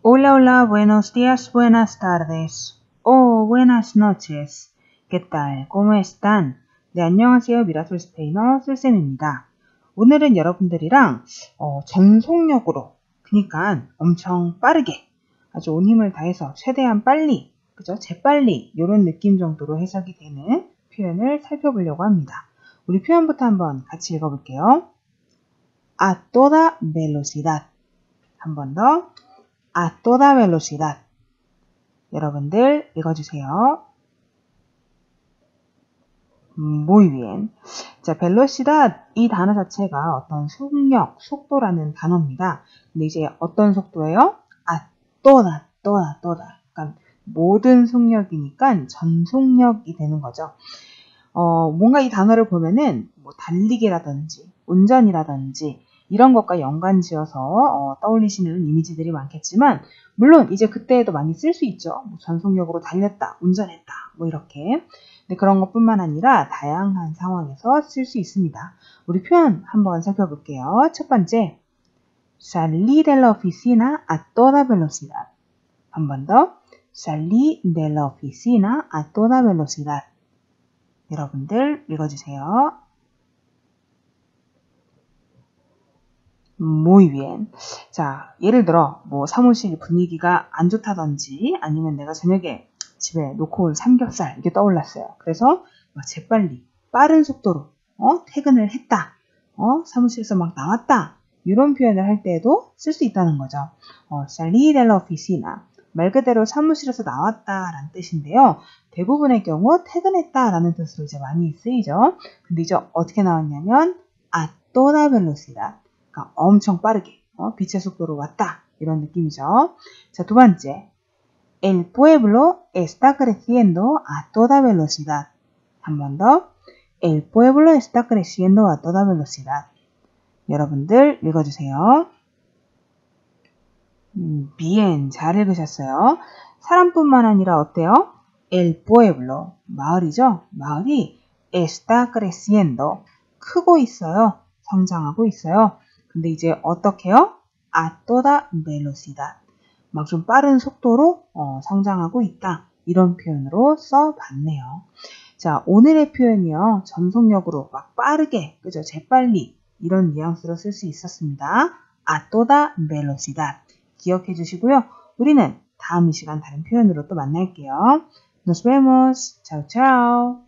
Hola, hola, buenos días, buenas tardes, o buenas noches. ¿Qué tal? ¿Cómo están? 네, 안녕하세요. 미라솔 스페인어 쌤쌤입니다. 오늘은 여러분들이랑 전속력으로, 그러니까 엄청 빠르게, 아주 온 힘을 다해서 최대한 빨리, 그죠? 재빨리 이런 느낌 정도로 해석이 되는 표현을 살펴보려고 합니다. 우리 표현부터 한번 같이 읽어볼게요. A toda velocidad. 한 번 더. A toda velocidad. 여러분들 읽어주세요. Muy bien. 자, velocidad 이 단어 자체가 어떤 속력, 속도라는 단어입니다. 근데 이제 어떤 속도예요? A toda, toda, toda. 그러니까 모든 속력이니까 전속력이 되는 거죠. 뭔가 이 단어를 보면은 뭐 달리기라든지 운전이라든지 이런 것과 연관지어서 떠올리시는 이미지들이 많겠지만 물론 이제 그때에도 많이 쓸 수 있죠. 뭐 전속력으로 달렸다, 운전했다, 뭐 이렇게. 근데 그런 것뿐만 아니라 다양한 상황에서 쓸 수 있습니다. 우리 표현 한번 살펴볼게요. 첫 번째, salí de la oficina a toda velocidad. 한 번 더, salí de la oficina a toda velocidad. 여러분들 읽어주세요. Muy bien. 자, 예를 들어 뭐 사무실 분위기가 안 좋다든지 아니면 내가 저녁에 집에 놓고 온 삼겹살 이게 떠올랐어요. 그래서 막 재빨리 빠른 속도로 퇴근을 했다. 사무실에서 막 나왔다. 이런 표현을 할 때에도 쓸 수 있다는 거죠. Salí de la oficina. 말 그대로 사무실에서 나왔다라는 뜻인데요. 대부분의 경우 퇴근했다라는 뜻으로 이제 많이 쓰이죠. 근데 이제 어떻게 나왔냐면 a toda velocidad. 그러니까 엄청 빠르게 빛의 속도로 왔다. 이런 느낌이죠. 자, 두 번째. El pueblo está creciendo a toda velocidad. 한 번 더. El pueblo está creciendo a toda velocidad. 여러분들 읽어주세요. bien, 잘 읽으셨어요. 사람뿐만 아니라 어때요? El pueblo, 마을이죠? 마을이 está creciendo, 크고 있어요. 성장하고 있어요. 근데 이제 어떻게 해요? A toda velocidad, 막 좀 빠른 속도로 성장하고 있다. 이런 표현으로 써봤네요. 자, 오늘의 표현이요. 전속력으로 막 빠르게, 그죠? 재빨리 이런 뉘앙스로 쓸 수 있었습니다. A toda velocidad. 기억해 주시고요. 우리는 다음 이 시간 다른 표현으로 또 만날게요. Nos vemos. Chao, chao.